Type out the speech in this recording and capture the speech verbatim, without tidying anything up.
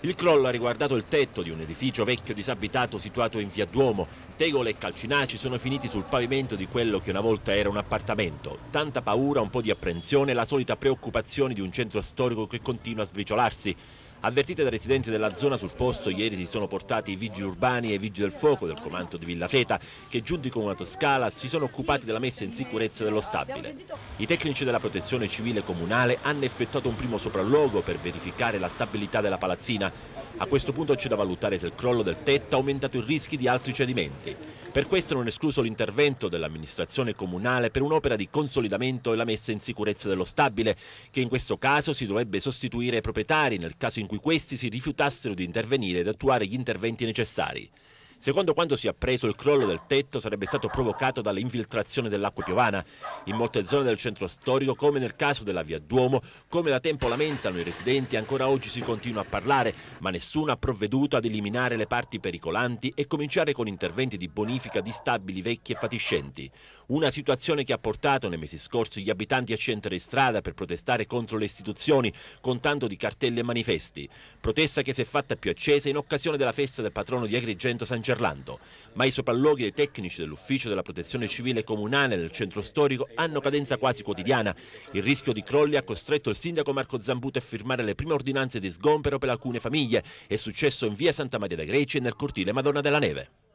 Il crollo ha riguardato il tetto di un edificio vecchio disabitato situato in via Duomo. Tegole e calcinaci sono finiti sul pavimento di quello che una volta era un appartamento. Tanta paura, un po' di apprensione e la solita preoccupazione di un centro storico che continua a sbriciolarsi. Avvertite dai residenti della zona, sul posto ieri si sono portati i vigili urbani e i vigili del fuoco del comando di Villa Seta che, giunti con una toscala, si sono occupati della messa in sicurezza dello stabile. I tecnici della protezione civile comunale hanno effettuato un primo sopralluogo per verificare la stabilità della palazzina. A questo punto c'è da valutare se il crollo del tetto ha aumentato i rischi di altri cedimenti. Per questo non è escluso l'intervento dell'amministrazione comunale per un'opera di consolidamento e la messa in sicurezza dello stabile, che in questo caso si dovrebbe sostituire ai proprietari nel caso in cui questi si rifiutassero di intervenire ed attuare gli interventi necessari. Secondo quanto si è appreso, il crollo del tetto sarebbe stato provocato dall'infiltrazione dell'acqua piovana. In molte zone del centro storico, come nel caso della via Duomo, come da tempo lamentano i residenti, ancora oggi si continua a parlare, ma nessuno ha provveduto ad eliminare le parti pericolanti e cominciare con interventi di bonifica di stabili vecchi e fatiscenti. Una situazione che ha portato nei mesi scorsi gli abitanti a scendere in strada per protestare contro le istituzioni, con tanto di cartelli e manifesti. Protesta che si è fatta più accesa in occasione della festa del patrono di Agrigento, San Gerlando. Ma i sopralluoghi dei tecnici dell'ufficio della protezione civile comunale nel centro storico hanno cadenza quasi quotidiana. Il rischio di crolli ha costretto il sindaco Marco Zambuto a firmare le prime ordinanze di sgombero per alcune famiglie. È successo in via Santa Maria de' Greci e nel cortile Madonna della Neve.